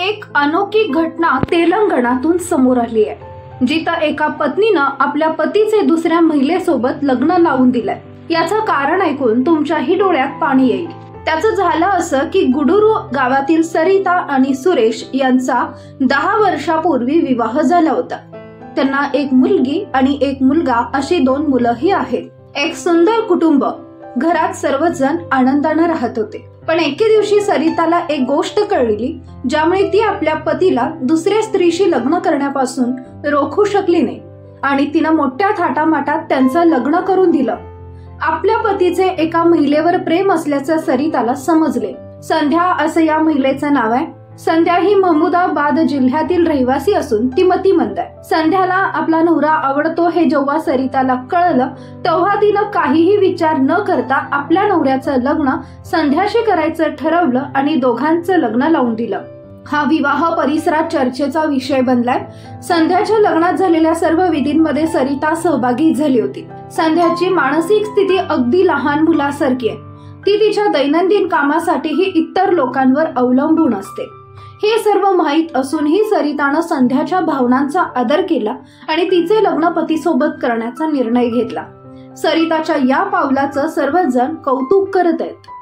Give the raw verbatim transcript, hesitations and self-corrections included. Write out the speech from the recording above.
एक अनोखी घटना तेलंगणातून समोर आली आहे, जिथं एका पत्नीनं आपल्या पतीचे दुसऱ्या महिलेसोबत लग्न लावून दिलंय। याचं कारण ऐकून तुमच्याही डोळ्यात पाणी येईल। त्याचं झालं असं की गुडुरू गावातील सरिता आणि सुरेश यांचा दहा वर्षापूर्वी विवाह झाला होता। त्यांना एक मुलगी आणि एक मुलगा अशी दोन मुलंही आहेत। एक सुंदर कुटुंब, घरात सर्वजण आनंदाने राहत होते। पण एके दिवशी सरिताला एक गोष्ट कळली, ज्यामुळे ती आपल्या पतीला दुसऱ्या स्त्रीशी लग्न करण्यापासून रोखू शकली नाही आणि तिनं मोठ्या थाटामाटात त्यांचं लग्न करून दिलं। आपल्या पतीचे एका महिलेवर प्रेम असल्याचं सरिताला समजले। संध्या असं या महिलेचं नाव आहे। संध्या ही महमुदाबाद जिल्ह्यातील रहिवासी असून ती मतिमंद आहे। संध्याला आपला नवरा आवडतो हे जेव्हा सरिताला कळलं, तेव्हा तिनं काहीही विचार न करता आपल्या नवऱ्याचं लग्न संध्याशी करायचं ठरवलं आणि दोघांचं लग्न लावून दिलं। हा विवाह परिसरात चर्चेचा विषय बनलाय। संध्याच्या लग्नात झालेल्या सर्व विधींमध्ये सरिता सहभागी झाली होती। संध्याची मानसिक स्थिती अगदी लहान मुलासारखी आहे। ती तिच्या दैनंदिन कामासाठीही इतर लोकांवर अवलंबून असते। हे सर्व माहीत असूनही सरितानं संध्याच्या भावनांचा आदर केला आणि तिचे लग्न पतीसोबत करण्याचा निर्णय घेतला। सरिताच्या या पावलाचं सर्वजण कौतुक करत आहेत।